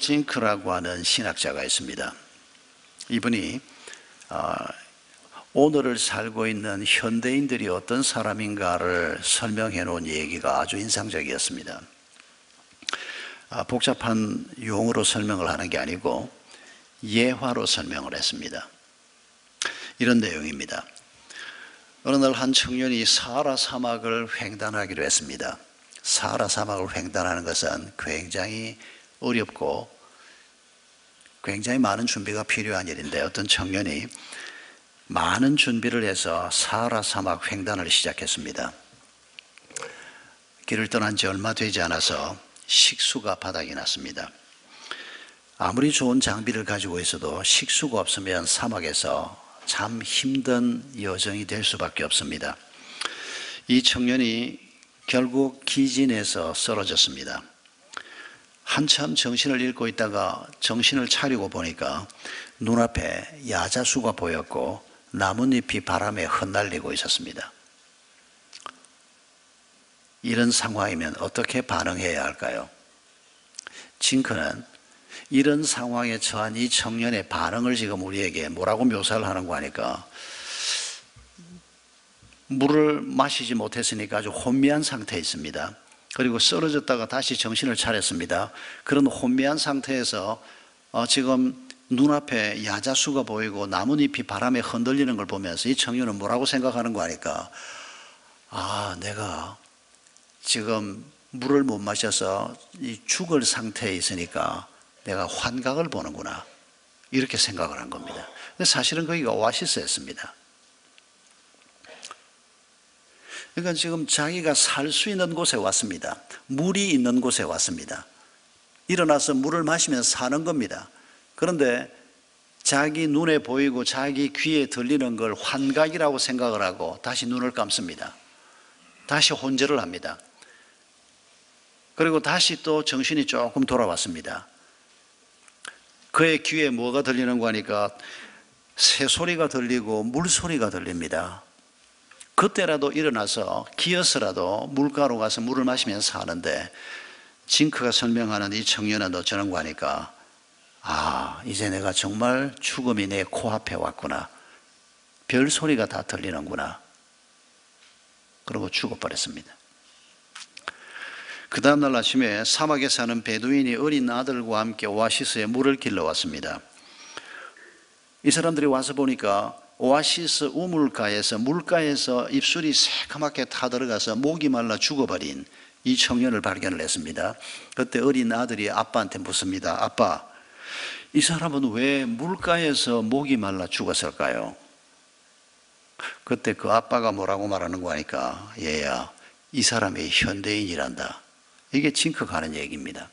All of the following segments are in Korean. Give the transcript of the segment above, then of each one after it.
징크라고 하는 신학자가 있습니다. 이분이 오늘을 살고 있는 현대인들이 어떤 사람인가를 설명해 놓은 얘기가 아주 인상적이었습니다. 복잡한 용어로 설명을 하는 게 아니고 예화로 설명을 했습니다. 이런 내용입니다. 어느 날 한 청년이 사하라 사막을 횡단하기로 했습니다. 사하라 사막을 횡단하는 것은 굉장히 어렵고 굉장히 많은 준비가 필요한 일인데, 어떤 청년이 많은 준비를 해서 사하라 사막 횡단을 시작했습니다. 길을 떠난 지 얼마 되지 않아서 식수가 바닥이 났습니다. 아무리 좋은 장비를 가지고 있어도 식수가 없으면 사막에서 참 힘든 여정이 될 수밖에 없습니다. 이 청년이 결국 기진에서 쓰러졌습니다. 한참 정신을 잃고 있다가 정신을 차리고 보니까 눈앞에 야자수가 보였고 나뭇잎이 바람에 흩날리고 있었습니다. 이런 상황이면 어떻게 반응해야 할까요? 징크는 이런 상황에 처한 이 청년의 반응을 지금 우리에게 뭐라고 묘사를 하는 거 하니까, 물을 마시지 못했으니까 아주 혼미한 상태에 있습니다. 그리고 쓰러졌다가 다시 정신을 차렸습니다. 그런 혼미한 상태에서 지금 눈앞에 야자수가 보이고 나뭇잎이 바람에 흔들리는 걸 보면서 이 청년은 뭐라고 생각하는 거 아니까, 내가 지금 물을 못 마셔서 죽을 상태에 있으니까 내가 환각을 보는구나, 이렇게 생각을 한 겁니다. 근데 사실은 거기가 오아시스였습니다. 그러니까 지금 자기가 살 수 있는 곳에 왔습니다. 물이 있는 곳에 왔습니다. 일어나서 물을 마시면서 사는 겁니다. 그런데 자기 눈에 보이고 자기 귀에 들리는 걸 환각이라고 생각을 하고 다시 눈을 감습니다. 다시 혼절을 합니다. 그리고 다시 또 정신이 조금 돌아왔습니다. 그의 귀에 뭐가 들리는 거 하니까 새소리가 들리고 물소리가 들립니다. 그때라도 일어나서 기어서라도 물가로 가서 물을 마시면서 사는데, 징크가 설명하는 이 청년은 어쩌는 거 하니까, 이제 내가 정말 죽음이 내 코앞에 왔구나, 별소리가 다 들리는구나, 그러고 죽어버렸습니다. 그 다음날 아침에 사막에 사는 베두인이 어린 아들과 함께 오아시스에 물을 길러왔습니다. 이 사람들이 와서 보니까 오아시스 우물가에서, 물가에서 입술이 새카맣게 타들어가서 목이 말라 죽어버린 이 청년을 발견을 했습니다. 그때 어린 아들이 아빠한테 묻습니다. 아빠, 이 사람은 왜 물가에서 목이 말라 죽었을까요? 그때 그 아빠가 뭐라고 말하는 거 하니까, 얘야, 이 사람이 현대인이란다. 이게 징크가 하는 얘기입니다.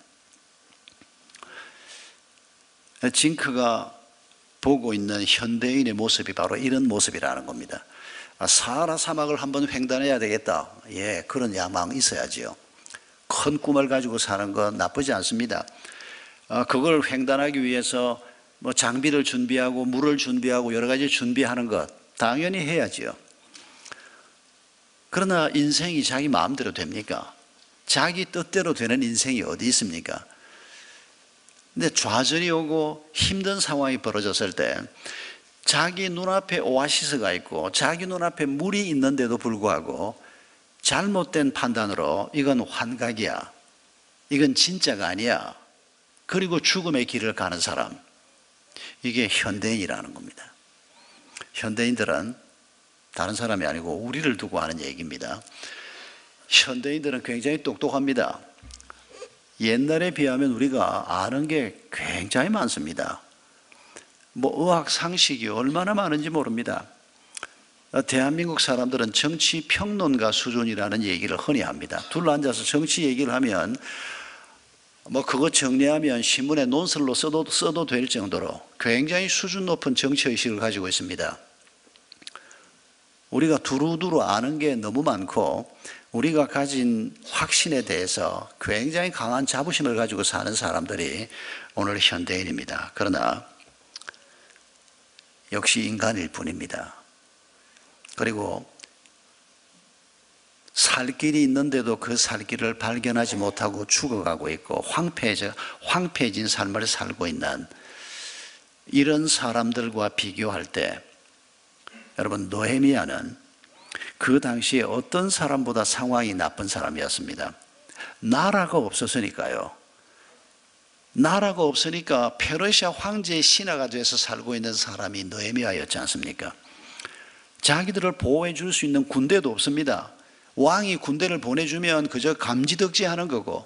징크가 보고 있는 현대인의 모습이 바로 이런 모습이라는 겁니다. 사하라 사막을 한번 횡단해야 되겠다, 그런 야망 있어야지요. 큰 꿈을 가지고 사는 건 나쁘지 않습니다. 그걸 횡단하기 위해서 장비를 준비하고 물을 준비하고 여러 가지 준비하는 것 당연히 해야지요. 그러나 인생이 자기 마음대로 됩니까? 자기 뜻대로 되는 인생이 어디 있습니까? 근데 좌절이 오고 힘든 상황이 벌어졌을 때 자기 눈앞에 오아시스가 있고 자기 눈앞에 물이 있는데도 불구하고 잘못된 판단으로 이건 환각이야, 이건 진짜가 아니야, 그리고 죽음의 길을 가는 사람, 이게 현대인이라는 겁니다. 현대인들은 다른 사람이 아니고 우리를 두고 하는 얘기입니다. 현대인들은 굉장히 똑똑합니다. 옛날에 비하면 우리가 아는 게 굉장히 많습니다. 의학 상식이 얼마나 많은지 모릅니다. 대한민국 사람들은 정치 평론가 수준이라는 얘기를 흔히 합니다. 둘러앉아서 정치 얘기를 하면 그거 정리하면 신문에 논설로 써도 될 정도로 굉장히 수준 높은 정치의식을 가지고 있습니다. 우리가 두루두루 아는 게 너무 많고 우리가 가진 확신에 대해서 굉장히 강한 자부심을 가지고 사는 사람들이 오늘 현대인입니다. 그러나 역시 인간일 뿐입니다. 그리고 살 길이 있는데도 그 살 길을 발견하지 못하고 죽어가고 있고 황폐해진 삶을 살고 있는 이런 사람들과 비교할 때 여러분, 느헤미야는 그 당시에 어떤 사람보다 상황이 나쁜 사람이었습니다. 나라가 없었으니까요. 나라가 없으니까 페르시아 황제의 신하가 돼서 살고 있는 사람이 느헤미야였지 않습니까? 자기들을 보호해 줄 수 있는 군대도 없습니다. 왕이 군대를 보내주면 그저 감지덕지하는 거고,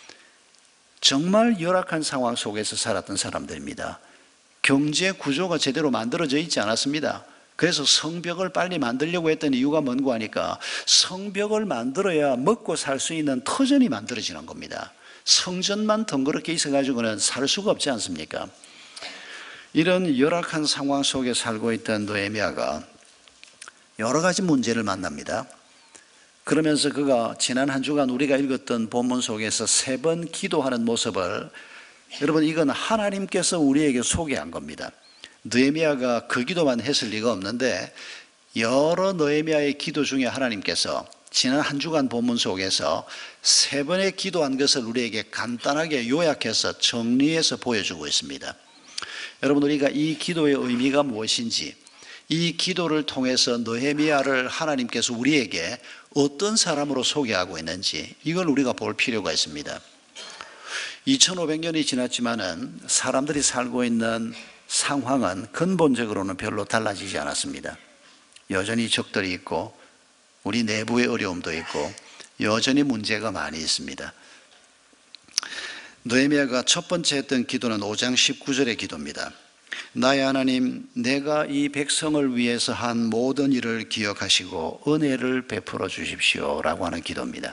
정말 열악한 상황 속에서 살았던 사람들입니다. 경제 구조가 제대로 만들어져 있지 않았습니다. 그래서 성벽을 빨리 만들려고 했던 이유가 뭔고 하니까 성벽을 만들어야 먹고 살 수 있는 터전이 만들어지는 겁니다. 성전만 덩그렇게 있어가지고는 살 수가 없지 않습니까? 이런 열악한 상황 속에 살고 있던 느헤미야가 여러 가지 문제를 만납니다. 그러면서 그가 지난 한 주간 우리가 읽었던 본문 속에서 3번 기도하는 모습을, 여러분, 이건 하나님께서 우리에게 소개한 겁니다. 느헤미야가 그 기도만 했을 리가 없는데 여러 느헤미야의 기도 중에 하나님께서 지난 한 주간 본문 속에서 3번의 기도한 것을 우리에게 간단하게 요약해서 정리해서 보여주고 있습니다. 여러분, 우리가 이 기도의 의미가 무엇인지, 이 기도를 통해서 느헤미야를 하나님께서 우리에게 어떤 사람으로 소개하고 있는지, 이걸 우리가 볼 필요가 있습니다. 2500년이 지났지만은 사람들이 살고 있는 상황은 근본적으로는 별로 달라지지 않았습니다. 여전히 적들이 있고 우리 내부의 어려움도 있고 여전히 문제가 많이 있습니다. 느헤미야가 첫 번째 했던 기도는 5장 19절의 기도입니다. 나의 하나님, 내가 이 백성을 위해서 한 모든 일을 기억하시고 은혜를 베풀어 주십시오 라고 하는 기도입니다.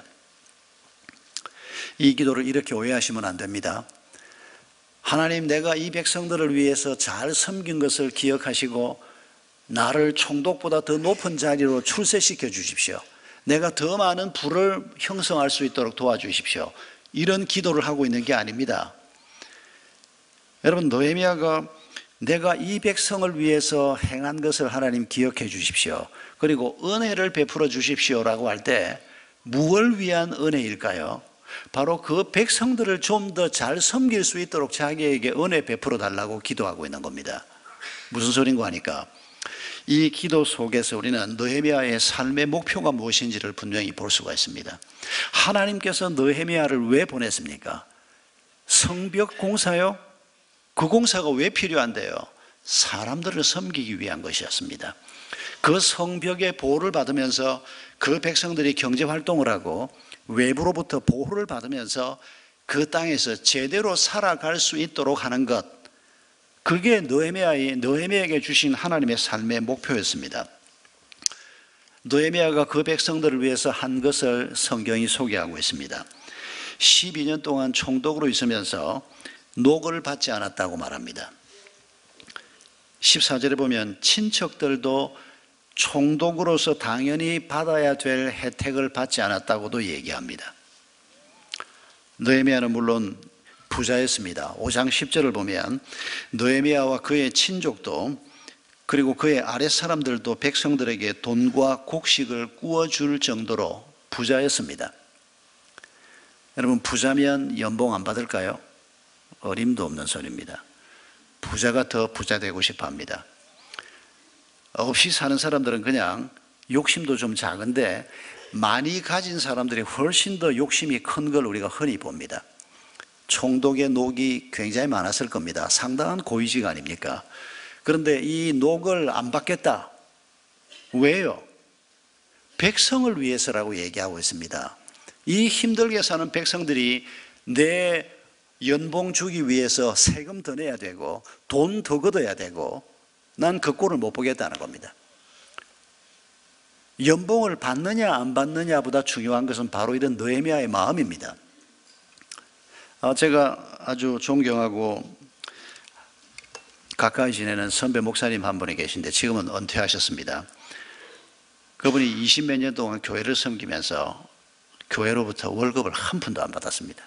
이 기도를 이렇게 오해하시면 안 됩니다. 하나님, 내가 이 백성들을 위해서 잘 섬긴 것을 기억하시고 나를 총독보다 더 높은 자리로 출세시켜 주십시오. 내가 더 많은 부를 형성할 수 있도록 도와주십시오. 이런 기도를 하고 있는 게 아닙니다. 여러분, 느헤미야가 내가 이 백성을 위해서 행한 것을 하나님 기억해 주십시오. 그리고 은혜를 베풀어 주십시오라고 할 때 무엇을 위한 은혜일까요? 바로 그 백성들을 좀 더 잘 섬길 수 있도록 자기에게 은혜 베풀어 달라고 기도하고 있는 겁니다. 무슨 소린가 하니까 이 기도 속에서 우리는 느헤미야의 삶의 목표가 무엇인지를 분명히 볼 수가 있습니다. 하나님께서 느헤미야를 왜 보냈습니까? 성벽 공사요? 그 공사가 왜 필요한데요? 사람들을 섬기기 위한 것이었습니다. 그 성벽의 보호를 받으면서 그 백성들이 경제활동을 하고 외부로부터 보호를 받으면서 그 땅에서 제대로 살아갈 수 있도록 하는 것, 그게 느헤미야에게 주신 하나님의 삶의 목표였습니다. 느헤미야가 그 백성들을 위해서 한 것을 성경이 소개하고 있습니다. 12년 동안 총독으로 있으면서 녹을 받지 않았다고 말합니다. 14절에 보면 친척들도 총독으로서 당연히 받아야 될 혜택을 받지 않았다고도 얘기합니다. 느헤미야는 물론 부자였습니다. 5장 10절을 보면 느헤미야와 그의 친족도 그리고 그의 아랫사람들도 백성들에게 돈과 곡식을 구워줄 정도로 부자였습니다. 여러분, 부자면 연봉 안 받을까요? 어림도 없는 소리입니다. 부자가 더 부자 되고 싶어 합니다. 없이 사는 사람들은 그냥 욕심도 좀 작은데 많이 가진 사람들이 훨씬 더 욕심이 큰 걸 우리가 흔히 봅니다. 총독의 녹이 굉장히 많았을 겁니다. 상당한 고위직 아닙니까? 그런데 이 녹을 안 받겠다. 왜요? 백성을 위해서라고 얘기하고 있습니다. 이 힘들게 사는 백성들이 내 연봉 주기 위해서 세금 더 내야 되고 돈 더 걷어야 되고 난 그 꼴을 못 보겠다는 겁니다. 연봉을 받느냐 안 받느냐보다 중요한 것은 바로 이런 느헤미야의 마음입니다. 제가 아주 존경하고 가까이 지내는 선배 목사님 한 분이 계신데 지금은 은퇴하셨습니다. 그분이 20몇 년 동안 교회를 섬기면서 교회로부터 월급을 한 푼도 안 받았습니다.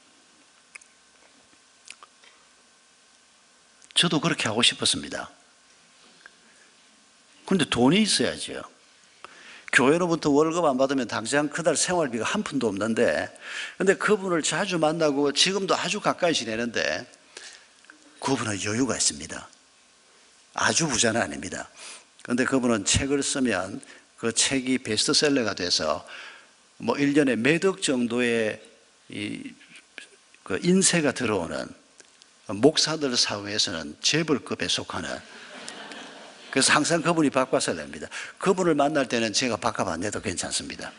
저도 그렇게 하고 싶었습니다. 그런데 돈이 있어야죠. 교회로부터 월급 안 받으면 당장 그달 생활비가 한 푼도 없는데, 근데 그분을 자주 만나고 지금도 아주 가까이 지내는데 그분은 여유가 있습니다. 아주 부자는 아닙니다. 그런데 그분은 책을 쓰면 그 책이 베스트셀러가 돼서 뭐 1년에 몇 억 정도의 그 인세가 들어오는, 목사들 사회에서는 재벌급에 속하는, 그래서 항상 그분이 바꿔서 냅니다. 그분을 만날 때는 제가 바꿔 안 내도 괜찮습니다.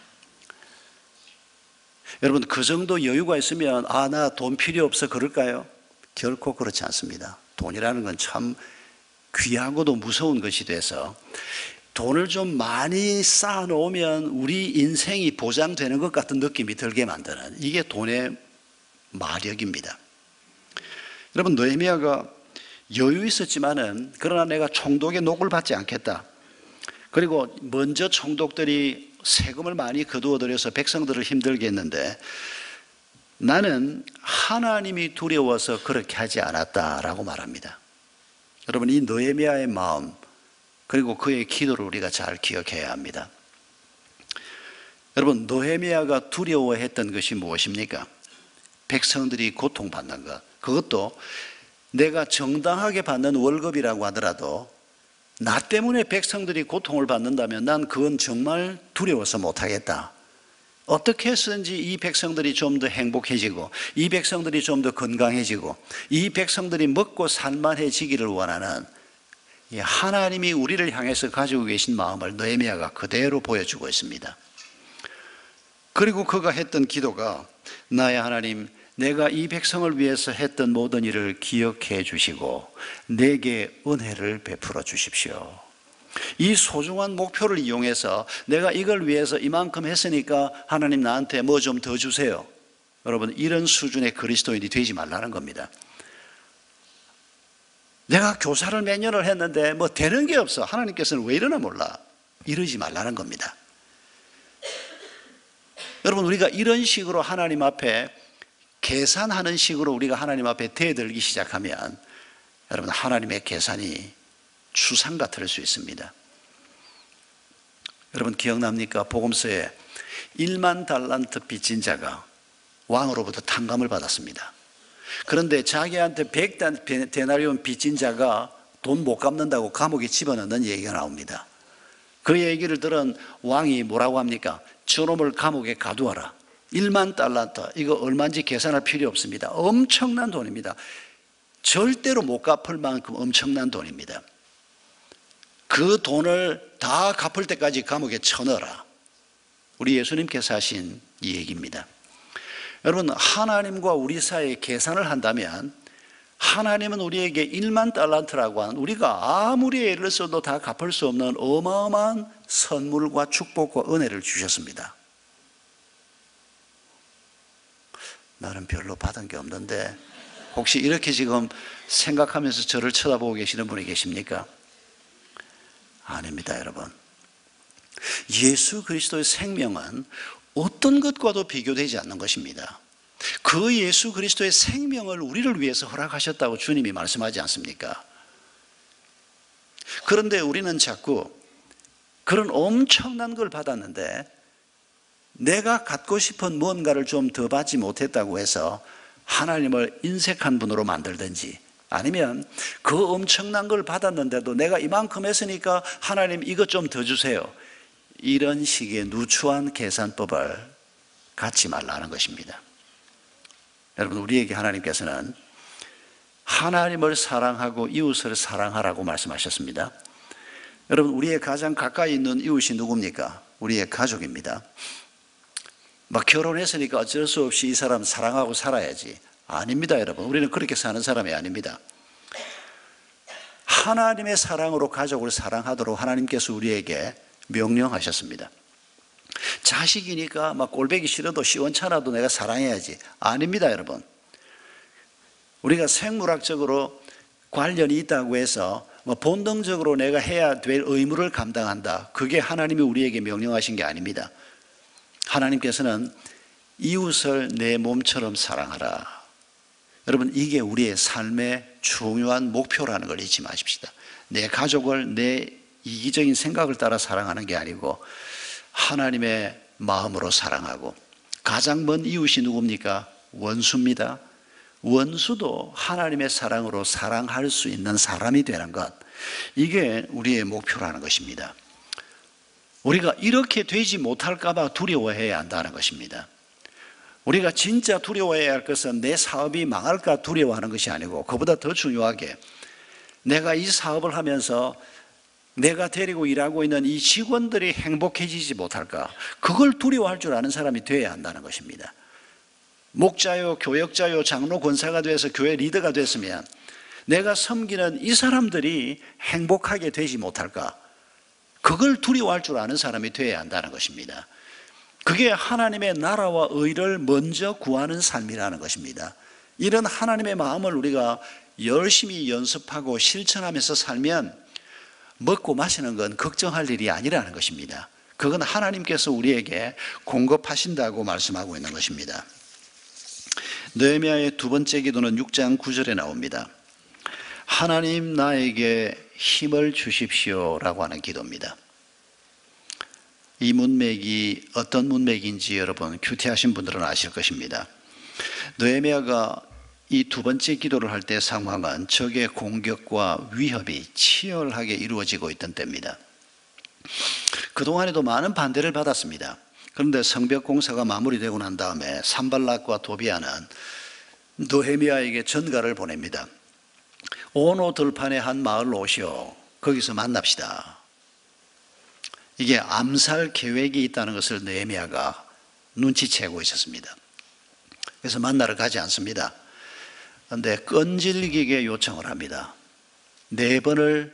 여러분, 그 정도 여유가 있으면 나 돈 필요 없어 그럴까요? 결코 그렇지 않습니다. 돈이라는 건 참 귀하고도 무서운 것이 돼서 돈을 좀 많이 쌓아놓으면 우리 인생이 보장되는 것 같은 느낌이 들게 만드는, 이게 돈의 마력입니다. 여러분, 느헤미야가 여유 있었지만은 그러나 내가 총독의 녹을 받지 않겠다. 그리고 먼저 총독들이 세금을 많이 거두어들여서 백성들을 힘들게 했는데 나는 하나님이 두려워서 그렇게 하지 않았다라고 말합니다. 여러분, 이 느헤미야의 마음 그리고 그의 기도를 우리가 잘 기억해야 합니다. 여러분, 느헤미야가 두려워했던 것이 무엇입니까? 백성들이 고통받는 것, 그것도 내가 정당하게 받는 월급이라고 하더라도 나 때문에 백성들이 고통을 받는다면 난 그건 정말 두려워서 못하겠다. 어떻게 해서든지 이 백성들이 좀 더 행복해지고 이 백성들이 좀 더 건강해지고 이 백성들이 먹고 살만해지기를 원하는 하나님이 우리를 향해서 가지고 계신 마음을 느헤미야가 그대로 보여주고 있습니다. 그리고 그가 했던 기도가, 나의 하나님, 내가 이 백성을 위해서 했던 모든 일을 기억해 주시고 내게 은혜를 베풀어 주십시오. 이 소중한 목표를 이용해서 내가 이걸 위해서 이만큼 했으니까 하나님 나한테 뭐 좀 더 주세요. 여러분, 이런 수준의 그리스도인이 되지 말라는 겁니다. 내가 교사를 몇 년을 했는데 뭐 되는 게 없어, 하나님께서는 왜 이러나 몰라, 이러지 말라는 겁니다. 여러분, 우리가 이런 식으로 하나님 앞에 계산하는 식으로 우리가 하나님 앞에 대들기 시작하면 여러분, 하나님의 계산이 추상 같을 수 있습니다. 여러분, 기억납니까? 복음서에 1만 달란트 빚진 자가 왕으로부터 탕감을 받았습니다. 그런데 자기한테 100데나리온 빚진 자가 돈 못 갚는다고 감옥에 집어넣는 얘기가 나옵니다. 그 얘기를 들은 왕이 뭐라고 합니까? 저놈을 감옥에 가두어라. 1만 달란트, 이거 얼마인지 계산할 필요 없습니다. 엄청난 돈입니다. 절대로 못 갚을 만큼 엄청난 돈입니다. 그 돈을 다 갚을 때까지 감옥에 쳐넣어라. 우리 예수님께서 하신 이 얘기입니다. 여러분, 하나님과 우리 사이에 계산을 한다면 하나님은 우리에게 1만 달란트라고 하는, 우리가 아무리 애를 써도 다 갚을 수 없는 어마어마한 선물과 축복과 은혜를 주셨습니다. 나는 별로 받은 게 없는데, 혹시 이렇게 지금 생각하면서 저를 쳐다보고 계시는 분이 계십니까? 아닙니다, 여러분. 예수 그리스도의 생명은 어떤 것과도 비교되지 않는 것입니다. 그 예수 그리스도의 생명을 우리를 위해서 허락하셨다고 주님이 말씀하지 않습니까? 그런데 우리는 자꾸 그런 엄청난 걸 받았는데 내가 갖고 싶은 뭔가를 좀 더 받지 못했다고 해서 하나님을 인색한 분으로 만들든지, 아니면 그 엄청난 걸 받았는데도 내가 이만큼 했으니까 하나님 이것 좀 더 주세요, 이런 식의 누추한 계산법을 갖지 말라는 것입니다. 여러분, 우리에게 하나님께서는 하나님을 사랑하고 이웃을 사랑하라고 말씀하셨습니다. 여러분, 우리의 가장 가까이 있는 이웃이 누굽니까? 우리의 가족입니다. 막 결혼했으니까 어쩔 수 없이 이 사람 사랑하고 살아야지. 아닙니다, 여러분. 우리는 그렇게 사는 사람이 아닙니다. 하나님의 사랑으로 가족을 사랑하도록 하나님께서 우리에게 명령하셨습니다. 자식이니까 막 꼴보기 싫어도 시원찮아도 내가 사랑해야지. 아닙니다, 여러분. 우리가 생물학적으로 관련이 있다고 해서 본능적으로 내가 해야 될 의무를 감당한다, 그게 하나님이 우리에게 명령하신 게 아닙니다. 하나님께서는 이웃을 내 몸처럼 사랑하라. 여러분, 이게 우리의 삶의 중요한 목표라는 걸 잊지 마십시다. 내 가족을 내 이기적인 생각을 따라 사랑하는 게 아니고 하나님의 마음으로 사랑하고, 가장 먼 이웃이 누굽니까? 원수입니다. 원수도 하나님의 사랑으로 사랑할 수 있는 사람이 되는 것, 이게 우리의 목표라는 것입니다. 우리가 이렇게 되지 못할까 봐 두려워해야 한다는 것입니다. 우리가 진짜 두려워해야 할 것은 내 사업이 망할까 두려워하는 것이 아니고, 그보다 더 중요하게 내가 이 사업을 하면서 내가 데리고 일하고 있는 이 직원들이 행복해지지 못할까, 그걸 두려워할 줄 아는 사람이 되어야 한다는 것입니다. 목자요, 교역자요, 장로, 권사가 돼서 교회 리더가 됐으면 내가 섬기는 이 사람들이 행복하게 되지 못할까, 그걸 두려워할 줄 아는 사람이 되어야 한다는 것입니다. 그게 하나님의 나라와 의를 먼저 구하는 삶이라는 것입니다. 이런 하나님의 마음을 우리가 열심히 연습하고 실천하면서 살면 먹고 마시는 건 걱정할 일이 아니라는 것입니다. 그건 하나님께서 우리에게 공급하신다고 말씀하고 있는 것입니다. 느헤미야의 두 번째 기도는 6장 9절에 나옵니다. 하나님 나에게 힘을 주십시오라고 하는 기도입니다. 이 문맥이 어떤 문맥인지 여러분 큐티하신 분들은 아실 것입니다. 느헤미야가 이 두 번째 기도를 할 때 상황은 적의 공격과 위협이 치열하게 이루어지고 있던 때입니다. 그동안에도 많은 반대를 받았습니다. 그런데 성벽 공사가 마무리되고 난 다음에 산발락과 도비아는 느헤미야에게 전가를 보냅니다. 오노 들판의 한 마을로 오시오. 거기서 만납시다. 이게 암살 계획이 있다는 것을 느헤미야가 눈치채고 있었습니다. 그래서 만나러 가지 않습니다. 그런데 끈질기게 요청을 합니다. 4번을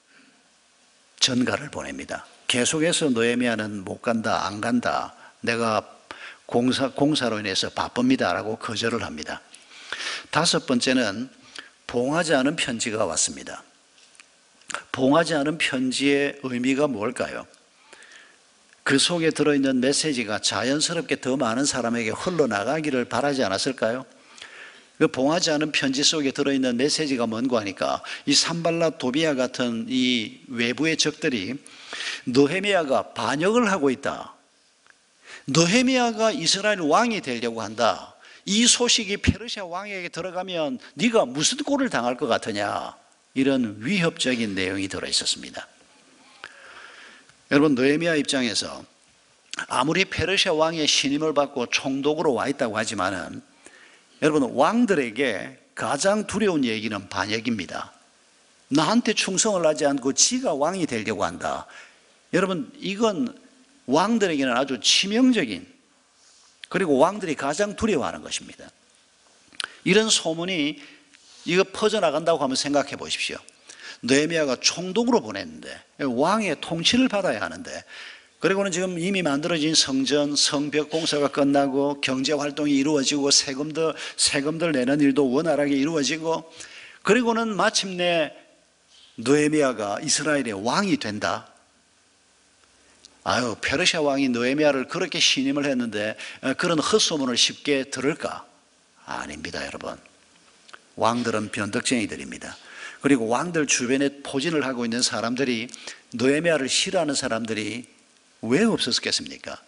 전가를 보냅니다. 계속해서 느헤미야는 못 간다, 안 간다, 내가 공사로 인해서 바쁩니다 라고 거절을 합니다. 5번째는 봉하지 않은 편지가 왔습니다. 봉하지 않은 편지의 의미가 뭘까요? 그 속에 들어있는 메시지가 자연스럽게 더 많은 사람에게 흘러나가기를 바라지 않았을까요? 그 봉하지 않은 편지 속에 들어있는 메시지가 뭔가 하니까 이 산발락 도비아 같은 이 외부의 적들이 느헤미야가 반역을 하고 있다, 느헤미야가 이스라엘 왕이 되려고 한다, 이 소식이 페르시아 왕에게 들어가면 네가 무슨 꼴을 당할 것 같으냐, 이런 위협적인 내용이 들어있었습니다. 여러분, 느헤미야 입장에서 아무리 페르시아 왕의 신임을 받고 총독으로 와 있다고 하지만은 여러분, 왕들에게 가장 두려운 얘기는 반역입니다. 나한테 충성을 하지 않고 지가 왕이 되려고 한다. 여러분, 이건 왕들에게는 아주 치명적인, 그리고 왕들이 가장 두려워하는 것입니다. 이런 소문이 이거 퍼져나간다고 한번 생각해 보십시오. 느헤미야가 총독으로 보냈는데, 왕의 통치를 받아야 하는데, 그리고는 지금 이미 만들어진 성전, 성벽 공사가 끝나고 경제활동이 이루어지고 세금들 내는 일도 원활하게 이루어지고, 그리고는 마침내 느헤미야가 이스라엘의 왕이 된다. 아유, 페르시아 왕이 느헤미야를 그렇게 신임을 했는데 그런 헛소문을 쉽게 들을까? 아닙니다, 여러분. 왕들은 변덕쟁이들입니다. 그리고 왕들 주변에 포진을 하고 있는 사람들이, 느헤미야를 싫어하는 사람들이 왜 없었겠습니까?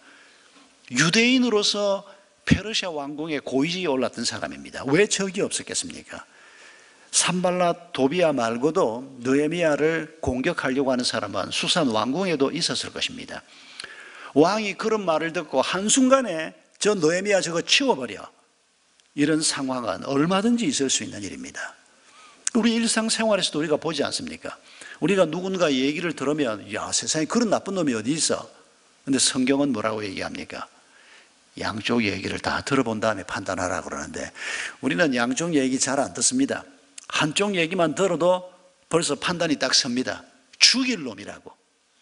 유대인으로서 페르시아 왕궁에 고위직에 올랐던 사람입니다. 왜 적이 없었겠습니까? 산발락 도비아 말고도 느헤미야를 공격하려고 하는 사람은 수산 왕궁에도 있었을 것입니다. 왕이 그런 말을 듣고 한순간에 저 느헤미야 저거 치워버려, 이런 상황은 얼마든지 있을 수 있는 일입니다. 우리 일상생활에서도 우리가 보지 않습니까? 우리가 누군가 얘기를 들으면 야, 세상에 그런 나쁜 놈이 어디 있어? 근데 성경은 뭐라고 얘기합니까? 양쪽 얘기를 다 들어본 다음에 판단하라고 그러는데, 우리는 양쪽 얘기 잘 안 듣습니다. 한쪽 얘기만 들어도 벌써 판단이 딱 섭니다. 죽일 놈이라고.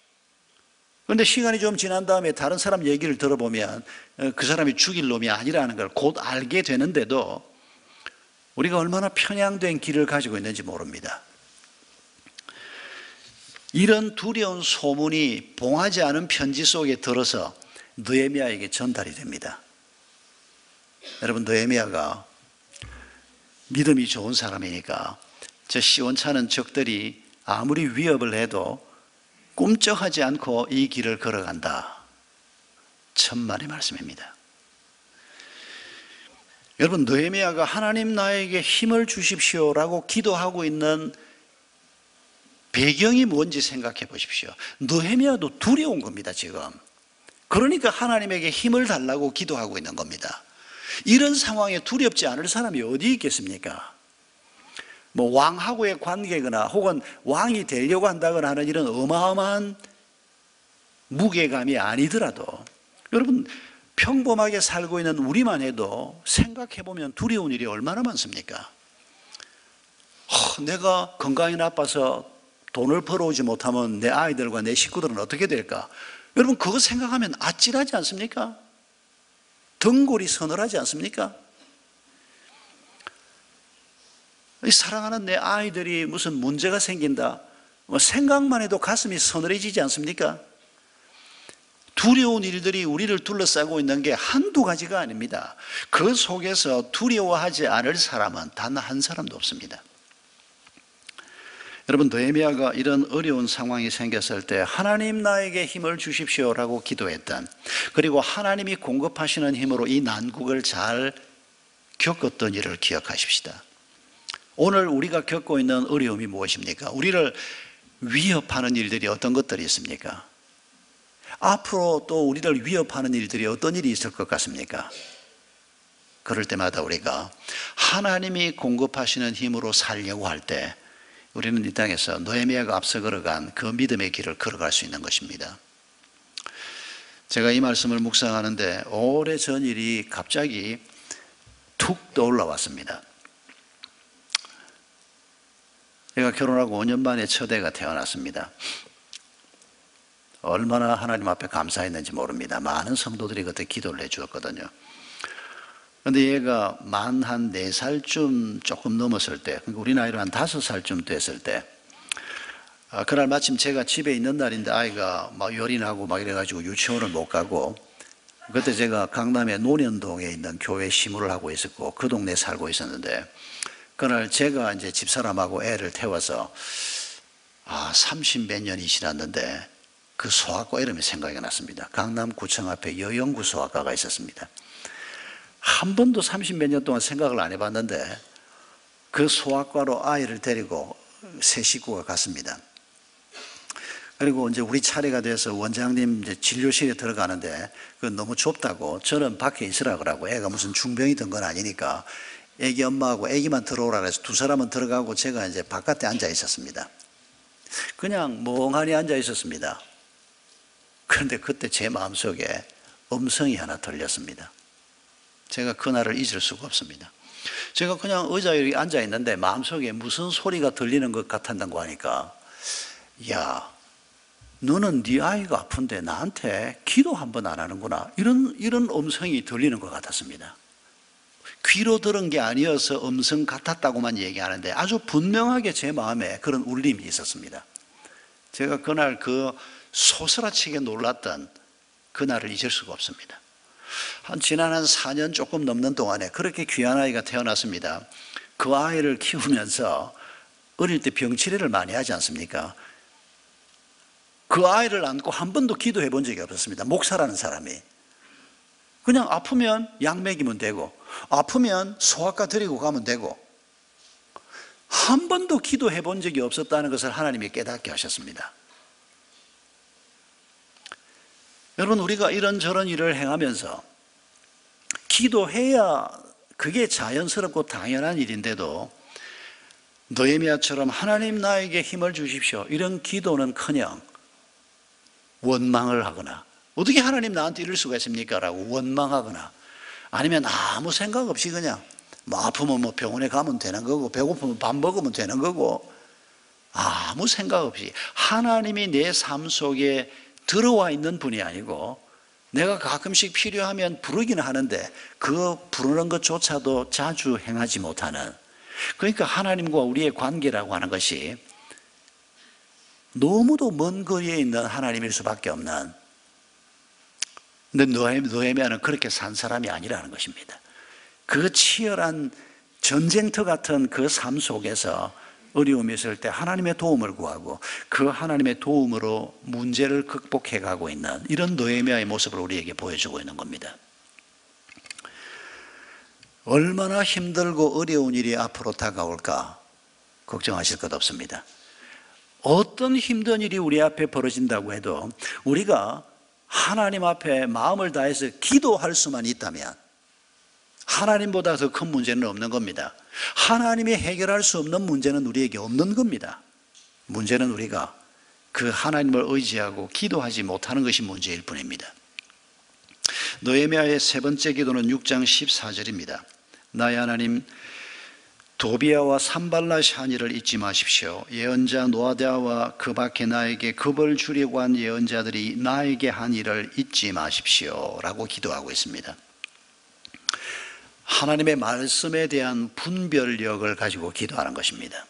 그런데 시간이 좀 지난 다음에 다른 사람 얘기를 들어보면 그 사람이 죽일 놈이 아니라는 걸 곧 알게 되는데도 우리가 얼마나 편향된 길을 가지고 있는지 모릅니다. 이런 두려운 소문이 봉하지 않은 편지 속에 들어서 느헤미야에게 전달이 됩니다. 여러분, 느헤미야가 믿음이 좋은 사람이니까 저 시원찮은 적들이 아무리 위협을 해도 꿈쩍하지 않고 이 길을 걸어간다. 천만의 말씀입니다. 여러분, 느헤미야가 하나님 나에게 힘을 주십시오라고 기도하고 있는 배경이 뭔지 생각해 보십시오. 느헤미야도 두려운 겁니다, 지금. 그러니까 하나님에게 힘을 달라고 기도하고 있는 겁니다. 이런 상황에 두렵지 않을 사람이 어디 있겠습니까? 뭐 왕하고의 관계거나 혹은 왕이 되려고 한다거나 하는 이런 어마어마한 무게감이 아니더라도, 여러분, 평범하게 살고 있는 우리만 해도 생각해 보면 두려운 일이 얼마나 많습니까? 내가 건강이 나빠서 돈을 벌어오지 못하면 내 아이들과 내 식구들은 어떻게 될까? 여러분, 그거 생각하면 아찔하지 않습니까? 등골이 서늘하지 않습니까? 사랑하는 내 아이들이 무슨 문제가 생긴다, 생각만 해도 가슴이 서늘해지지 않습니까? 두려운 일들이 우리를 둘러싸고 있는 게 한두 가지가 아닙니다. 그 속에서 두려워하지 않을 사람은 단 한 사람도 없습니다. 여러분, 느헤미야가 이런 어려운 상황이 생겼을 때 하나님 나에게 힘을 주십시오라고 기도했던, 그리고 하나님이 공급하시는 힘으로 이 난국을 잘 겪었던 일을 기억하십시다. 오늘 우리가 겪고 있는 어려움이 무엇입니까? 우리를 위협하는 일들이 어떤 것들이 있습니까? 앞으로 또 우리를 위협하는 일들이 어떤 일이 있을 것 같습니까? 그럴 때마다 우리가 하나님이 공급하시는 힘으로 살려고 할 때 우리는 이 땅에서 느헤미야가 앞서 걸어간 그 믿음의 길을 걸어갈 수 있는 것입니다. 제가 이 말씀을 묵상하는데 오래전 일이 갑자기 툭 떠올라왔습니다. 제가 결혼하고 5년 만에 첫 애가 태어났습니다. 얼마나 하나님 앞에 감사했는지 모릅니다. 많은 성도들이 그때 기도를 해주었거든요. 그런데 얘가 만 한 4살쯤 조금 넘었을 때, 그러니까 우리 나이로 한 5살쯤 됐을 때, 그날 마침 제가 집에 있는 날인데 아이가 막 열이 나고 막 이래가지고 유치원을 못 가고, 그때 제가 강남의 논현동에 있는 교회 시무를 하고 있었고 그 동네에 살고 있었는데, 그날 제가 이제 집사람하고 애를 태워서 30몇 년이 지났는데 그 소아과 이름이 생각이 났습니다. 강남구청 앞에 여영구 소아과가 있었습니다. 한 번도 30몇 년 동안 생각을 안 해봤는데 그 소아과로 아이를 데리고 세 식구가 갔습니다. 그리고 이제 우리 차례가 돼서 원장님 이제 진료실에 들어가는데 그 너무 좁다고 저는 밖에 있으라 그러고, 애가 무슨 중병이든 건 아니니까 애기 엄마하고 애기만 들어오라 그래서 두 사람은 들어가고 제가 이제 바깥에 앉아 있었습니다. 그냥 멍하니 앉아 있었습니다. 그런데 그때 제 마음속에 음성이 하나 들렸습니다. 제가 그날을 잊을 수가 없습니다. 제가 그냥 의자에 앉아 있는데 마음속에 무슨 소리가 들리는 것 같았다고 하니까, 야, 너는 네 아이가 아픈데 나한테 기도 한 번 안 하는구나, 이런 음성이 들리는 것 같았습니다. 귀로 들은 게 아니어서 음성 같았다고만 얘기하는데 아주 분명하게 제 마음에 그런 울림이 있었습니다. 제가 그날 그 소스라치게 놀랐던 그날을 잊을 수가 없습니다. 지난 한 4년 조금 넘는 동안에 그렇게 귀한 아이가 태어났습니다. 그 아이를 키우면서 어릴 때 병치레를 많이 하지 않습니까? 그 아이를 안고 한 번도 기도해 본 적이 없었습니다. 목사라는 사람이. 그냥 아프면 약 먹이면 되고, 아프면 소아과 데리고 가면 되고, 한 번도 기도해 본 적이 없었다는 것을 하나님이 깨닫게 하셨습니다. 여러분, 우리가 이런저런 일을 행하면서 기도해야 그게 자연스럽고 당연한 일인데도 느헤미야처럼 하나님 나에게 힘을 주십시오, 이런 기도는커녕 원망을 하거나, 어떻게 하나님 나한테 이럴 수가 있습니까? 라고 원망하거나, 아니면 아무 생각 없이 그냥 뭐 아프면 뭐 병원에 가면 되는 거고, 배고프면 밥 먹으면 되는 거고, 아무 생각 없이 하나님이 내 삶 속에 들어와 있는 분이 아니고, 내가 가끔씩 필요하면 부르기는 하는데 그 부르는 것조차도 자주 행하지 못하는, 그러니까 하나님과 우리의 관계라고 하는 것이 너무도 먼 거리에 있는 하나님일 수밖에 없는, 근데 느헤미야는 그렇게 산 사람이 아니라는 것입니다. 그 치열한 전쟁터 같은 그 삶 속에서 어려움이 있을 때 하나님의 도움을 구하고 그 하나님의 도움으로 문제를 극복해 가고 있는 이런 느헤미야의 모습을 우리에게 보여주고 있는 겁니다. 얼마나 힘들고 어려운 일이 앞으로 다가올까 걱정하실 것 없습니다. 어떤 힘든 일이 우리 앞에 벌어진다고 해도 우리가 하나님 앞에 마음을 다해서 기도할 수만 있다면 하나님보다 더 큰 문제는 없는 겁니다. 하나님이 해결할 수 없는 문제는 우리에게 없는 겁니다. 문제는 우리가 그 하나님을 의지하고 기도하지 못하는 것이 문제일 뿐입니다. 느헤미야의 세 번째 기도는 6장 14절입니다. 나의 하나님, 도비야와 산발랏이 한 일을 잊지 마십시오. 예언자 노아디아와 그 밖에 나에게 겁을 주려고 한 예언자들이 나에게 한 일을 잊지 마십시오 라고 기도하고 있습니다. 하나님의 말씀에 대한 분별력을 가지고 기도하는 것입니다.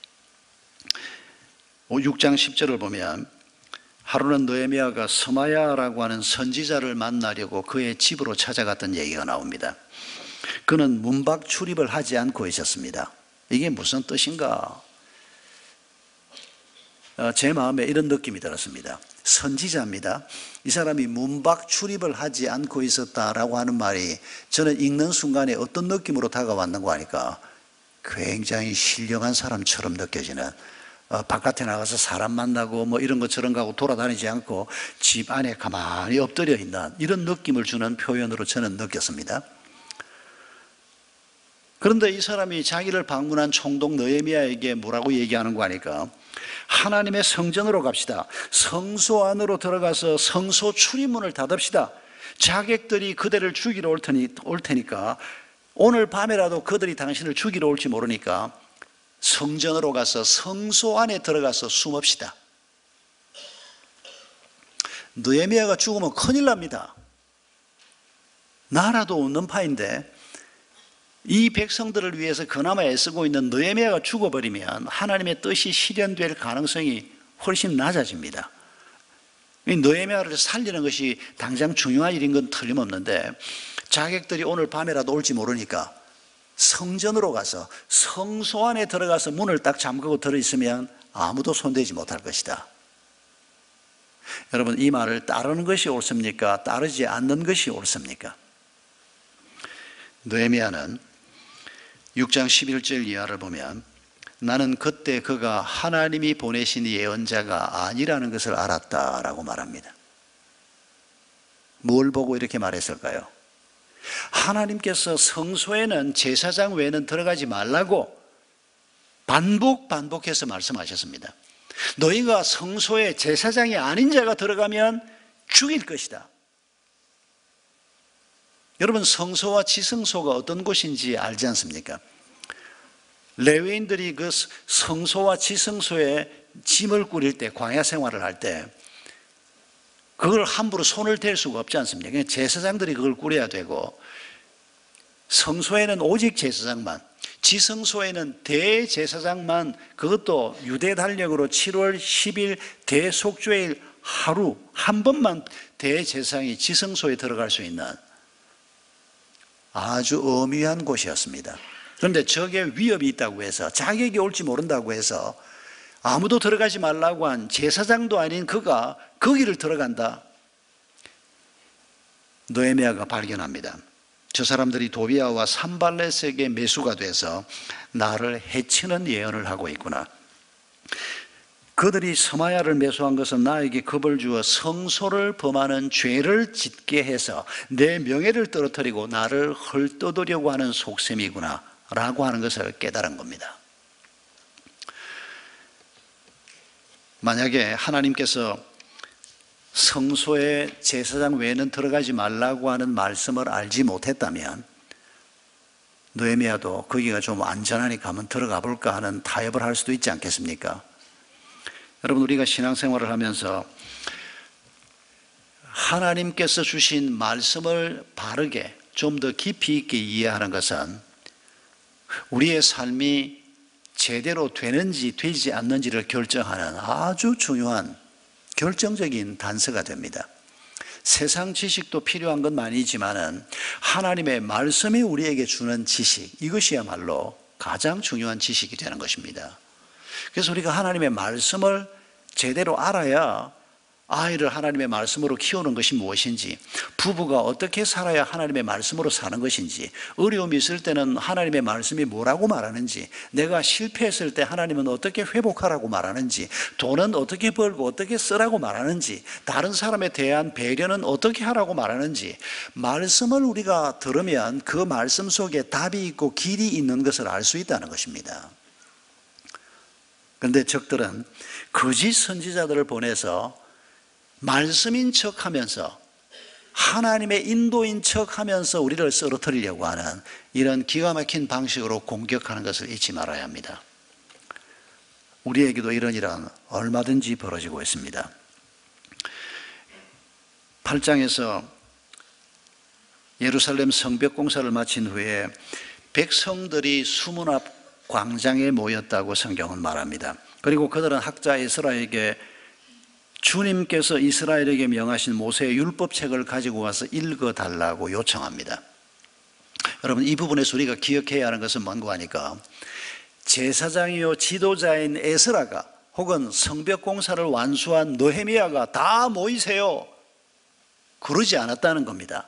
6장 10절을 보면 하루는 느헤미야가 스마야라고 하는 선지자를 만나려고 그의 집으로 찾아갔던 얘기가 나옵니다. 그는 문밖 출입을 하지 않고 있었습니다. 이게 무슨 뜻인가? 제 마음에 이런 느낌이 들었습니다. 선지자입니다. 이 사람이 문밖 출입을 하지 않고 있었다라고 하는 말이 저는 읽는 순간에 어떤 느낌으로 다가왔는가 하니까 굉장히 신령한 사람처럼 느껴지는, 바깥에 나가서 사람 만나고 뭐 이런 것처럼 가고 돌아다니지 않고 집 안에 가만히 엎드려 있는 이런 느낌을 주는 표현으로 저는 느꼈습니다. 그런데 이 사람이 자기를 방문한 총독 느헤미야에게 뭐라고 얘기하는 거 하니까 하나님의 성전으로 갑시다. 성소 안으로 들어가서 성소 출입문을 닫읍시다. 자객들이 그대를 죽이러 올 테니까 오늘 밤에라도 그들이 당신을 죽이러 올지 모르니까 성전으로 가서 성소 안에 들어가서 숨읍시다. 느헤미야가 죽으면 큰일 납니다. 나라도 없는 파인데 이 백성들을 위해서 그나마 애쓰고 있는 느헤미야가 죽어버리면 하나님의 뜻이 실현될 가능성이 훨씬 낮아집니다. 느헤미야를 살리는 것이 당장 중요한 일인 건 틀림없는데 자객들이 오늘 밤에라도 올지 모르니까 성전으로 가서 성소 안에 들어가서 문을 딱 잠그고 들어있으면 아무도 손대지 못할 것이다. 여러분, 이 말을 따르는 것이 옳습니까? 따르지 않는 것이 옳습니까? 느헤미야는 6장 11절 이하를 보면 나는 그때 그가 하나님이 보내신 예언자가 아니라는 것을 알았다라고 말합니다. 뭘 보고 이렇게 말했을까요? 하나님께서 성소에는 제사장 외에는 들어가지 말라고 반복해서 말씀하셨습니다. 너희가 성소에 제사장이 아닌 자가 들어가면 죽일 것이다. 여러분, 성소와 지성소가 어떤 곳인지 알지 않습니까? 레위인들이 그 성소와 지성소에 짐을 꾸릴 때, 광야 생활을 할 때 그걸 함부로 손을 댈 수가 없지 않습니까? 그냥 제사장들이 그걸 꾸려야 되고, 성소에는 오직 제사장만, 지성소에는 대제사장만, 그것도 유대 달력으로 7월 10일 대속죄일 하루 한 번만 대제사장이 지성소에 들어갈 수 있는 아주 엄위한 곳이었습니다. 그런데 저게 위협이 있다고 해서, 자격이 올지 모른다고 해서 아무도 들어가지 말라고 한 제사장도 아닌 그가 거기를 들어간다. 느헤미야가 발견합니다. 저 사람들이 도비야와 산발렛에게 매수가 돼서 나를 해치는 예언을 하고 있구나. 그들이 스마야를 매수한 것은 나에게 겁을 주어 성소를 범하는 죄를 짓게 해서 내 명예를 떨어뜨리고 나를 헐떠두려고 하는 속셈이구나 라고 하는 것을 깨달은 겁니다. 만약에 하나님께서 성소에 제사장 외에는 들어가지 말라고 하는 말씀을 알지 못했다면 느헤미야도 거기가 좀 안전하니까 한번 들어가 볼까 하는 타협을 할 수도 있지 않겠습니까? 여러분, 우리가 신앙생활을 하면서 하나님께서 주신 말씀을 바르게 좀 더 깊이 있게 이해하는 것은 우리의 삶이 제대로 되는지 되지 않는지를 결정하는 아주 중요한 결정적인 단서가 됩니다. 세상 지식도 필요한 건 많이지만은 하나님의 말씀이 우리에게 주는 지식, 이것이야말로 가장 중요한 지식이 되는 것입니다. 그래서 우리가 하나님의 말씀을 제대로 알아야 아이를 하나님의 말씀으로 키우는 것이 무엇인지, 부부가 어떻게 살아야 하나님의 말씀으로 사는 것인지, 어려움이 있을 때는 하나님의 말씀이 뭐라고 말하는지, 내가 실패했을 때 하나님은 어떻게 회복하라고 말하는지, 돈은 어떻게 벌고 어떻게 쓰라고 말하는지, 다른 사람에 대한 배려는 어떻게 하라고 말하는지, 말씀을 우리가 들으면 그 말씀 속에 답이 있고 길이 있는 것을 알 수 있다는 것입니다. 그런데 적들은 거짓 선지자들을 보내서 말씀인 척하면서, 하나님의 인도인 척하면서 우리를 쓰러뜨리려고 하는 이런 기가 막힌 방식으로 공격하는 것을 잊지 말아야 합니다. 우리에게도 이런 일은 얼마든지 벌어지고 있습니다. 8장에서 예루살렘 성벽 공사를 마친 후에 백성들이 수문 앞 광장에 모였다고 성경은 말합니다. 그리고 그들은 학자 에스라에게 주님께서 이스라엘에게 명하신 모세의 율법책을 가지고 와서 읽어달라고 요청합니다. 여러분, 이 부분에서 우리가 기억해야 하는 것은 뭔가 하니까, 제사장이요 지도자인 에스라가 혹은 성벽 공사를 완수한 느헤미야가 다 모이세요, 그러지 않았다는 겁니다.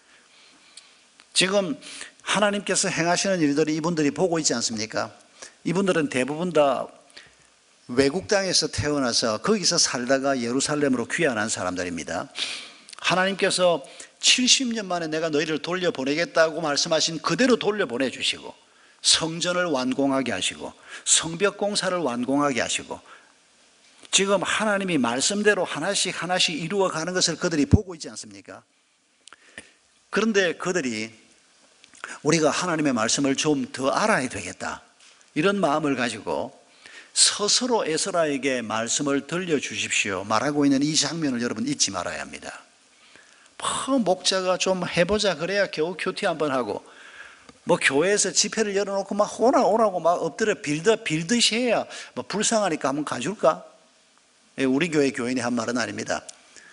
지금 하나님께서 행하시는 일들을 이분들이 보고 있지 않습니까? 이분들은 대부분 다 외국 땅에서 태어나서 거기서 살다가 예루살렘으로 귀환한 사람들입니다. 하나님께서 70년 만에 내가 너희를 돌려보내겠다고 말씀하신 그대로 돌려보내주시고, 성전을 완공하게 하시고, 성벽 공사를 완공하게 하시고, 지금 하나님이 말씀대로 하나씩 하나씩 이루어가는 것을 그들이 보고 있지 않습니까? 그런데 그들이 우리가 하나님의 말씀을 좀 더 알아야 되겠다, 이런 마음을 가지고 스스로 에스라에게 말씀을 들려주십시오 말하고 있는 이 장면을 여러분 잊지 말아야 합니다. 목자가 좀 해보자 그래야 겨우 큐티 한번 하고, 뭐 교회에서 집회를 열어놓고 막 오라고 막 엎드려 빌듯이 해야 뭐 불쌍하니까 한번 가줄까? 우리 교회 교인이 한 말은 아닙니다.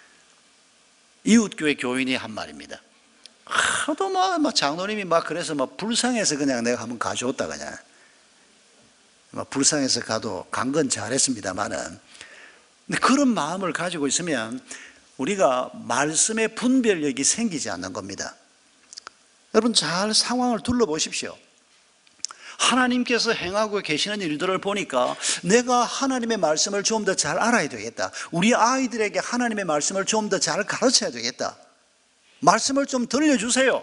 이웃교회 교인이 한 말입니다. 하도 막 장로님이 막 그래서 막 불쌍해서 그냥 내가 한번 가져왔다, 그냥. 불쌍해서 가도 간 건 잘했습니다만은, 근데 그런 마음을 가지고 있으면 우리가 말씀의 분별력이 생기지 않는 겁니다. 여러분, 잘 상황을 둘러보십시오. 하나님께서 행하고 계시는 일들을 보니까 내가 하나님의 말씀을 좀 더 잘 알아야 되겠다, 우리 아이들에게 하나님의 말씀을 좀 더 잘 가르쳐야 되겠다, 말씀을 좀 들려주세요.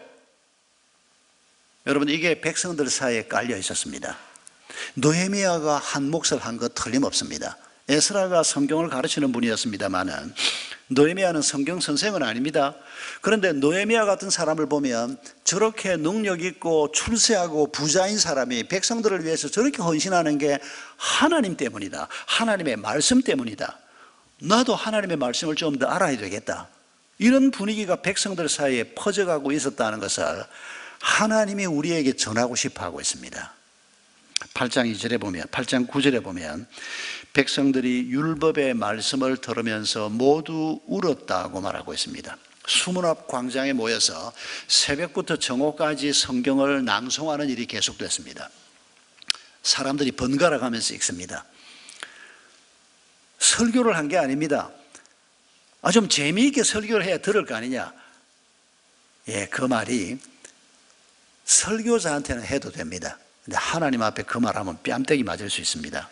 여러분, 이게 백성들 사이에 깔려 있었습니다. 느헤미야가 한 몫을 한 것 틀림없습니다. 에스라가 성경을 가르치는 분이었습니다만은 느헤미야는 성경 선생은 아닙니다. 그런데 느헤미야 같은 사람을 보면 저렇게 능력 있고 출세하고 부자인 사람이 백성들을 위해서 저렇게 헌신하는 게 하나님 때문이다, 하나님의 말씀 때문이다, 나도 하나님의 말씀을 좀 더 알아야 되겠다, 이런 분위기가 백성들 사이에 퍼져가고 있었다는 것을 하나님이 우리에게 전하고 싶어 하고 있습니다. 8장 2절에 보면, 8장 9절에 보면 백성들이 율법의 말씀을 들으면서 모두 울었다고 말하고 있습니다. 수문 앞 광장에 모여서 새벽부터 정오까지 성경을 낭송하는 일이 계속됐습니다. 사람들이 번갈아 가면서 읽습니다. 설교를 한 게 아닙니다. 좀 재미있게 설교를 해야 들을 거 아니냐. 그 말이 설교자한테는 해도 됩니다. 근데 하나님 앞에 그 말하면 뺨때기 맞을 수 있습니다.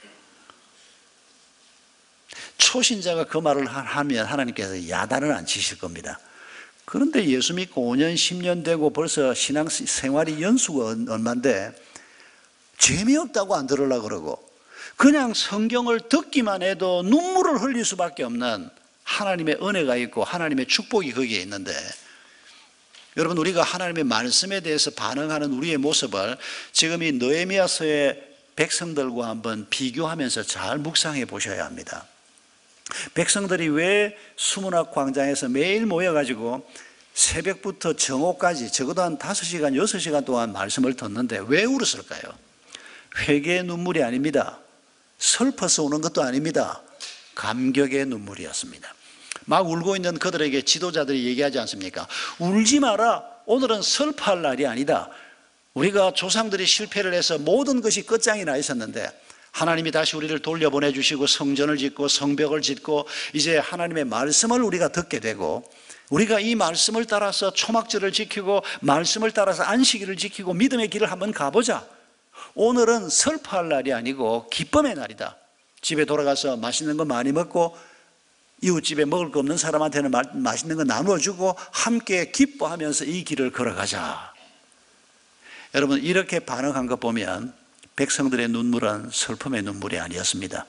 초신자가 그 말을 하면 하나님께서 야단을 안 치실 겁니다. 그런데 예수 믿고 5년 10년 되고 벌써 신앙 생활이 연수가 얼만데 재미없다고 안 들으려고 그러고, 그냥 성경을 듣기만 해도 눈물을 흘릴 수밖에 없는 하나님의 은혜가 있고 하나님의 축복이 거기에 있는데, 여러분, 우리가 하나님의 말씀에 대해서 반응하는 우리의 모습을 지금 이 느헤미야서의 백성들과 한번 비교하면서 잘 묵상해 보셔야 합니다. 백성들이 왜 수문 앞 광장에서 매일 모여가지고 새벽부터 정오까지 적어도 한 5시간, 6시간 동안 말씀을 듣는데 왜 울었을까요? 회개의 눈물이 아닙니다. 슬퍼서 우는 것도 아닙니다. 감격의 눈물이었습니다. 막 울고 있는 그들에게 지도자들이 얘기하지 않습니까? 울지 마라, 오늘은 슬퍼할 날이 아니다. 우리가 조상들이 실패를 해서 모든 것이 끝장이 나 있었는데 하나님이 다시 우리를 돌려보내 주시고 성전을 짓고 성벽을 짓고 이제 하나님의 말씀을 우리가 듣게 되고, 우리가 이 말씀을 따라서 초막절을 지키고 말씀을 따라서 안식일을 지키고 믿음의 길을 한번 가보자. 오늘은 슬퍼할 날이 아니고 기쁨의 날이다. 집에 돌아가서 맛있는 거 많이 먹고 이웃집에 먹을 거 없는 사람한테는 맛있는 거 나누어주고 함께 기뻐하면서 이 길을 걸어가자. 여러분, 이렇게 반응한 것 보면 백성들의 눈물은 슬픔의 눈물이 아니었습니다.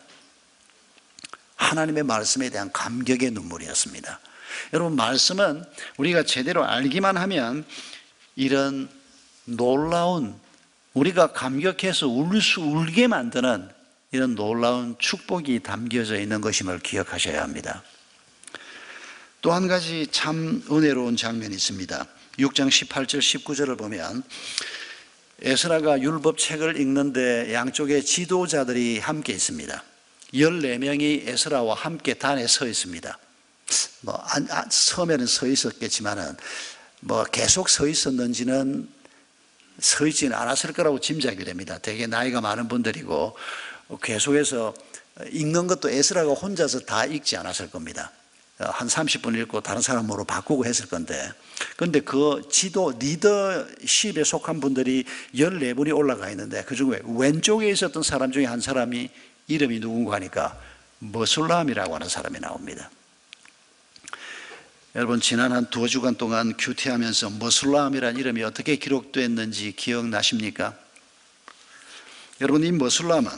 하나님의 말씀에 대한 감격의 눈물이었습니다. 여러분, 말씀은 우리가 제대로 알기만 하면 이런 놀라운, 우리가 감격해서 울게 만드는 이런 놀라운 축복이 담겨져 있는 것임을 기억하셔야 합니다. 또 한 가지 참 은혜로운 장면이 있습니다. 6장 18절 19절을 보면 에스라가 율법책을 읽는데 양쪽에 지도자들이 함께 있습니다. 14명이 에스라와 함께 단에 서 있습니다. 처음에는 서 있었겠지만은 계속 서 있었는지는 서 있지는 않았을 거라고 짐작이 됩니다. 되게 나이가 많은 분들이고 계속해서 읽는 것도 에스라가 혼자서 다 읽지 않았을 겁니다. 한 30분 읽고 다른 사람으로 바꾸고 했을 건데, 그런데 그 지도 리더십에 속한 분들이 14분이 올라가 있는데 그중에 왼쪽에 있었던 사람 중에 한 사람이 이름이 누군가 하니까 머술람이라고 하는 사람이 나옵니다. 여러분, 지난 한 2주간 동안 큐티하면서 머술람이라는 이름이 어떻게 기록됐는지 기억나십니까? 여러분, 이 머술람은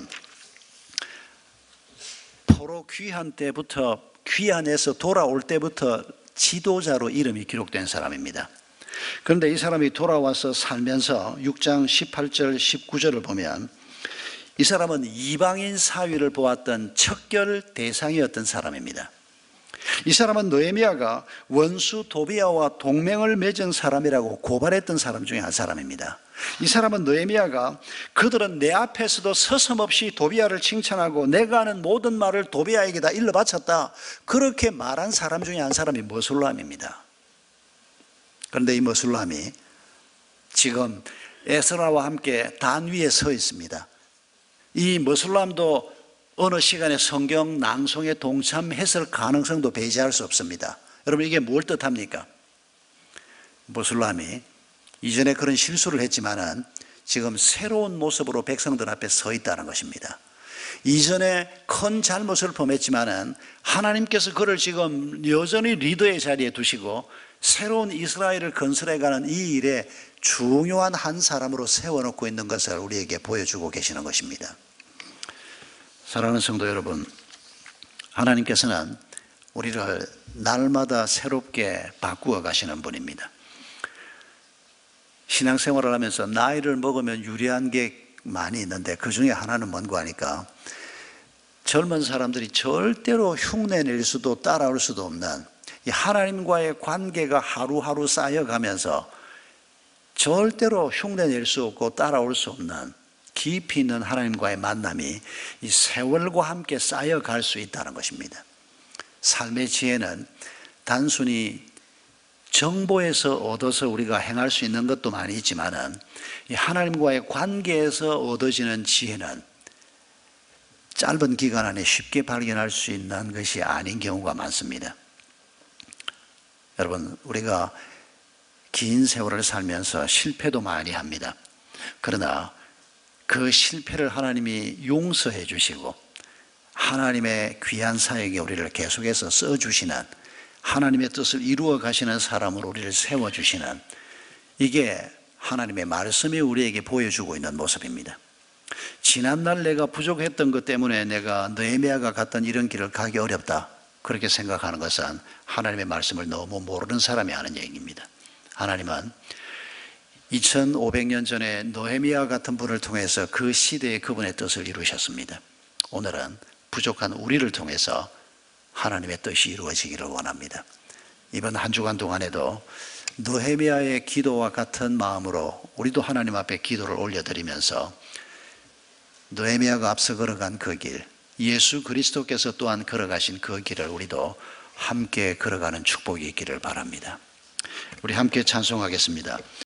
포로 귀환 때부터, 귀환해서 돌아올 때부터 지도자로 이름이 기록된 사람입니다. 그런데 이 사람이 돌아와서 살면서 6장 18절 19절을 보면 이 사람은 이방인 사위를 보았던 척결 대상이었던 사람입니다. 이 사람은 느헤미야가 원수 도비야와 동맹을 맺은 사람이라고 고발했던 사람 중에 한 사람입니다. 이 사람은 느헤미야가 그들은 내 앞에서도 서슴없이 도비야를 칭찬하고 내가 하는 모든 말을 도비야에게 다 일러 바쳤다, 그렇게 말한 사람 중에 한 사람이 머술람입니다. 그런데 이 머술람이 지금 에스라와 함께 단 위에 서 있습니다. 이 머술람도 어느 시간에 성경 낭송에 동참했을 가능성도 배제할 수 없습니다. 여러분, 이게 뭘 뜻합니까? 머술람이 이전에 그런 실수를 했지만은 지금 새로운 모습으로 백성들 앞에 서 있다는 것입니다. 이전에 큰 잘못을 범했지만은 하나님께서 그를 지금 여전히 리더의 자리에 두시고 새로운 이스라엘을 건설해가는 이 일에 중요한 한 사람으로 세워놓고 있는 것을 우리에게 보여주고 계시는 것입니다. 사랑하는 성도 여러분, 하나님께서는 우리를 날마다 새롭게 바꾸어 가시는 분입니다. 신앙생활을 하면서 나이를 먹으면 유리한 게 많이 있는데 그 중에 하나는 뭔고 하니까 젊은 사람들이 절대로 흉내낼 수도 따라올 수도 없는 이 하나님과의 관계가 하루하루 쌓여가면서 절대로 흉내낼 수 없고 따라올 수 없는 깊이 있는 하나님과의 만남이 이 세월과 함께 쌓여갈 수 있다는 것입니다. 삶의 지혜는 단순히 정보에서 얻어서 우리가 행할 수 있는 것도 많이 있지만은 이 하나님과의 관계에서 얻어지는 지혜는 짧은 기간 안에 쉽게 발견할 수 있는 것이 아닌 경우가 많습니다. 여러분, 우리가 긴 세월을 살면서 실패도 많이 합니다. 그러나 그 실패를 하나님이 용서해 주시고 하나님의 귀한 사역에 우리를 계속해서 써주시는, 하나님의 뜻을 이루어 가시는 사람으로 우리를 세워주시는, 이게 하나님의 말씀이 우리에게 보여주고 있는 모습입니다. 지난날 내가 부족했던 것 때문에 내가 느헤미야가 갔던 이런 길을 가기 어렵다, 그렇게 생각하는 것은 하나님의 말씀을 너무 모르는 사람이 하는 얘기입니다. 하나님은 2500년 전에 느헤미야 같은 분을 통해서 그 시대에 그분의 뜻을 이루셨습니다. 오늘은 부족한 우리를 통해서 하나님의 뜻이 이루어지기를 원합니다. 이번 한 주간 동안에도 느헤미야의 기도와 같은 마음으로 우리도 하나님 앞에 기도를 올려드리면서 느헤미야가 앞서 걸어간 그 길, 예수 그리스도께서 또한 걸어가신 그 길을 우리도 함께 걸어가는 축복이 있기를 바랍니다. 우리 함께 찬송하겠습니다.